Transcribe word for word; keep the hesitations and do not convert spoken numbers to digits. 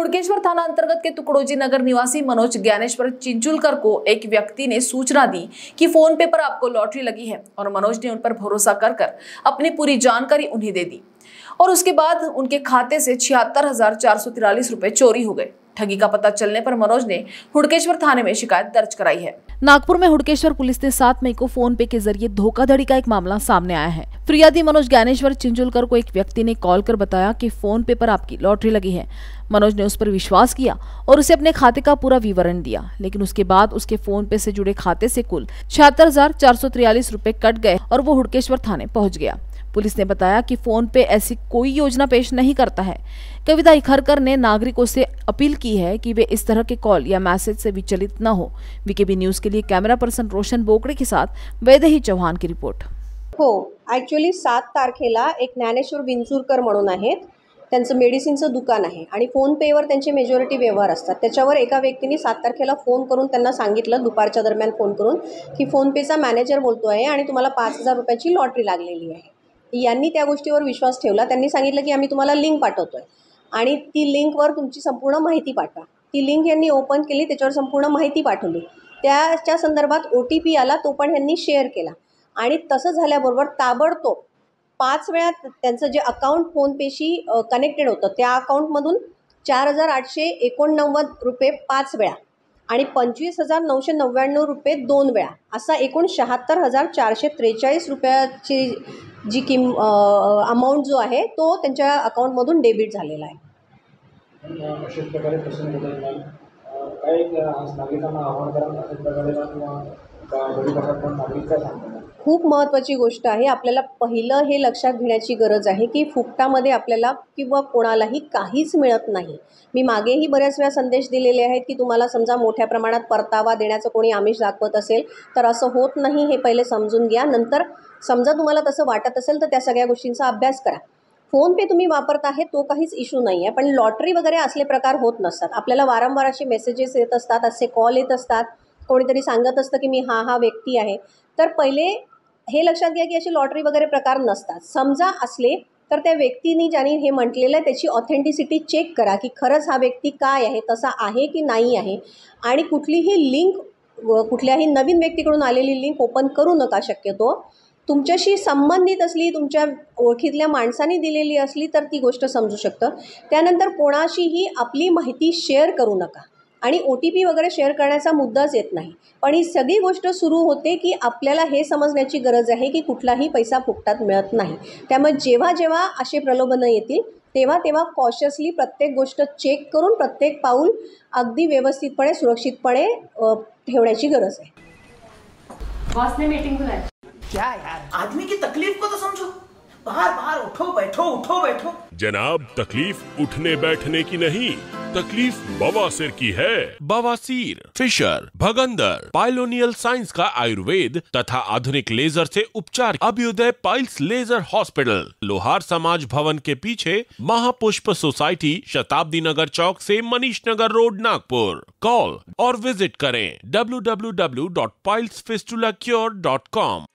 हुड़केश्वर थाना अंतर्गत के तुकडोजी नगर निवासी मनोज ज्ञानेश्वर चिंचुलकर को एक व्यक्ति ने सूचना दी कि फोन पे पर आपको लॉटरी लगी है और मनोज ने उन पर भरोसा कर कर अपनी पूरी जानकारी उन्हें दे दी और उसके बाद उनके खाते से छिहत्तर हजार चार सौ तिरालीस रुपए चोरी हो गए। ठगी का पता चलने पर मनोज ने हुड़केश्वर थाने में शिकायत दर्ज कराई है। नागपुर में हुड़केश्वर पुलिस ने सात मई को फोन पे के जरिए धोखाधड़ी का एक मामला सामने आया है। फिरियादी मनोज ज्ञानेश्वर चिंचुलकर को एक व्यक्ति ने कॉल कर बताया कि फोन पे पर आपकी लॉटरी लगी है। मनोज ने उस पर विश्वास किया और उसे अपने खाते का पूरा विवरण दिया, लेकिन उसके बाद उसके फोन पे से जुड़े खाते से कुल छिहत्तर हजार चार सौ तिरालीस रुपए कट गए और वो हुड़केश्वर थाने पहुंच गया। पुलिस ने बताया कि फोन पे ऐसी कोई योजना पेश नहीं करता है। कविता इखरकर ने नागरिकों से अपील की है कि वे इस तरह के कॉल या मैसेज से विचलित न हो। वीकेबी न्यूज के लिए कैमरा पर्सन रोशन बोकड़े के साथ वैदेही चौहान की रिपोर्ट। हो, ॲक्च्युली सात तारखेला एक ज्ञानेश्वर विंचुरकर म्हणून आहेत, त्यांचं मेडिसिनचं दुकान आहे आणि फोनपेवर त्यांचे मेजॉरिटी व्यवहार असतात। त्याच्यावर एका व्यक्तीने सात तारखेला फोन करून त्यांना सांगितलं, दुपारच्या दरम्यान फोन करून, की फोनपेचा मॅनेजर बोलतो आहे आणि तुम्हाला पाच हजार रुपयाची लॉटरी लागलेली आहे। यांनी त्या गोष्टीवर विश्वास ठेवला। त्यांनी सांगितलं की आम्ही तुम्हाला लिंक पाठवतो आहे आणि ती लिंकवर तुमची संपूर्ण माहिती पाठवा। ती लिंक यांनी ओपन केली, त्याच्यावर संपूर्ण माहिती पाठवली। त्याच्या संदर्भात ओ टी पी आला, तो पण यांनी शेअर केला आणि तसं झाल्याबरोबर ताबडतोब पाच वेळा त्यांचं जे अकाउंट फोनपेशी कनेक्टेड होतं त्या अकाउंटमधून चार हजार आठशे एकोणनव्वद रुपये पाच वेळा आणि पंचवीस हजार नऊशे नव्याण्णव रुपये दोन वेळा असा एकूण शहात्तर हजार चारशे त्रेचाळीस रुपयाची जी किम अमाऊंट जो आहे तो त्यांच्या अकाउंटमधून डेबिट झालेला आहे। अशाच प्रकारे प्रश्न होतात काही नागरिकांना आव्हान करा अशाच प्रकारे नागरिक काय सांगतात। खूप महत्त्वाची गोष्ट आहे। आपल्याला पहिलं हे लक्षात घेण्याची गरज आहे की फुकटामध्ये आपल्याला किंवा कोणालाही काहीच मिळत नाही। मी मागेही बऱ्याच वेळा संदेश दिलेले आहेत की तुम्हाला समजा मोठ्या प्रमाणात परतावा देण्याचं कोणी आमिष दाखवत असेल तर असं होत नाही, हे पहिले समजून घ्या। नंतर समजा तुम्हाला तसं वाटत असेल तर त्या सगळ्या गोष्टींचा अभ्यास करा। फोनपे तुम्ही वापरत आहे तो काहीच इश्यू नाही आहे, पण लॉटरी वगैरे असले प्रकार होत नसतात। आपल्याला वारंवार असे मेसेजेस येत असतात, असे कॉल येत असतात, कोणीतरी सांगत असतं की मी हा हा व्यक्ती आहे। तर पहिले हे लक्षात घ्या की अशी लॉटरी वगैरे प्रकार नसतात। समजा असले तर त्या व्यक्तीने ज्याने हे म्हटलेलं आहे त्याची ऑथेंटिसिटी चेक करा की खरंच हा व्यक्ती काय आहे, तसा आहे की नाही आहे। आणि कुठलीही लिंक कुठल्याही नवीन व्यक्तीकडून आलेली लिंक ओपन करू नका। शक्यतो तुमच्याशी संबंधित असली, तुमच्या ओळखीतल्या माणसाने दिलेली असली तर ती गोष्ट समजू शकतं। त्यानंतर कोणाशीही आपली माहिती शेअर करू नका आणि ओ टी पी वगैरे शेअर करण्याचा मुद्दाच येत नाही। पण ही सगळी गोष्ट सुरू होते की आपल्याला हे समजण्याची गरज आहे की कुठलाही पैसा फुकटात मिळत नाही। त्यामुळे जेव्हा जेव्हा असे प्रलोभनं येतील तेव्हा तेव्हा कॉशियसली प्रत्येक गोष्ट चेक करून प्रत्येक पाऊल अगदी व्यवस्थितपणे सुरक्षितपणे ठेवण्याची गरज आहे। बॉस ने मीटिंग बुलाई। क्या यार, आदमी की तकलीफ को तो समझो। बाहर बाहर उठो बैठो उठो बैठो। जनाब, तकलीफ उठने बैठने की नहीं, तकलीफ बवासीर की है। बवासीर, फिशर, भगंदर, पाइलोनियल साइंस का आयुर्वेद तथा आधुनिक लेजर से उपचार। Abhyudaya piles laser hospital, Lohar Samaj Bhavan के पीछे, महापुष्प सोसाइटी, शताब्दी नगर चौक से मनीष नगर रोड, नागपुर। कॉल और विजिट करें W W W dot piles fistula cure dot com.